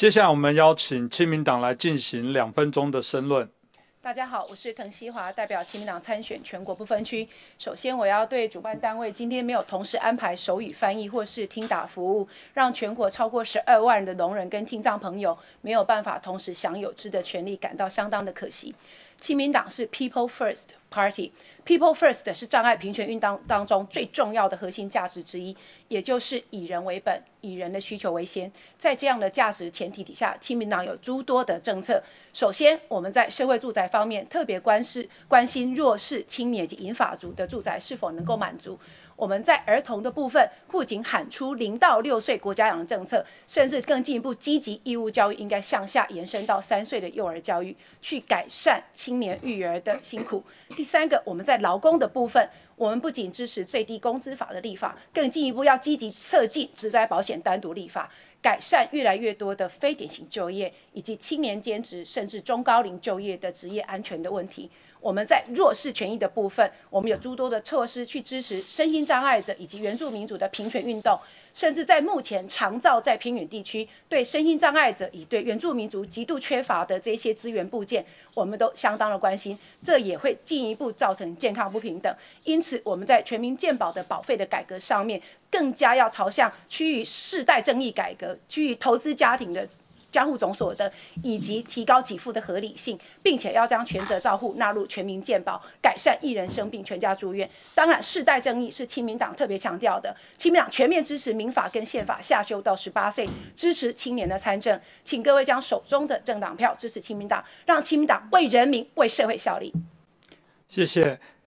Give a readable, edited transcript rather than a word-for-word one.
接下来我们邀请亲民党来进行2分钟的申论。 大家好，我是滕希华，代表亲民党参选全国不分区。首先，我要对主办单位今天没有同时安排手语翻译或是听打服务，让全国超过12万人的聋人跟听障朋友没有办法同时享有之的权利，感到相当的可惜。亲民党是 People First Party。People First 是障碍平权运动当中最重要的核心价值之一，也就是以人为本，以人的需求为先。在这样的价值前提底下，亲民党有诸多的政策。首先，我们在社会住宅方面特别关心弱势青年及银发族的住宅是否能够满足。我们在儿童的部分，不仅喊出0到6岁国家养的政策，甚至更进一步积极义务教育应该向下延伸到3岁的幼儿教育，去改善青年育儿的辛苦。第三个，我们在劳工的部分，我们不仅支持最低工资法的立法，更进一步要积极策进职灾保险单独立法，改善越来越多的非典型就业以及青年兼职甚至中高龄就业的职业安全的问题。我们在弱势权益的部分，我们有诸多的措施去支持身心障碍者以及原住民族的平权运动，甚至在目前长照在偏远地区对身心障碍者以对原住民族极度缺乏的这些资源部件，我们都相当的关心，这也会进一步造成健康不平等。因此，我们在全民健保的保费的改革上面，更加要朝向趋于世代正义改革，趋于投资家庭的家户总所得，以及提高给付的合理性，并且要将全责照护纳入全民健保，改善一人生病全家住院。当然，世代正义是亲民党特别强调的，亲民党全面支持民法跟宪法下修到18岁，支持青年的参政。请各位将手中的政党票支持亲民党，让亲民党为人民、为社会效力。 谢谢。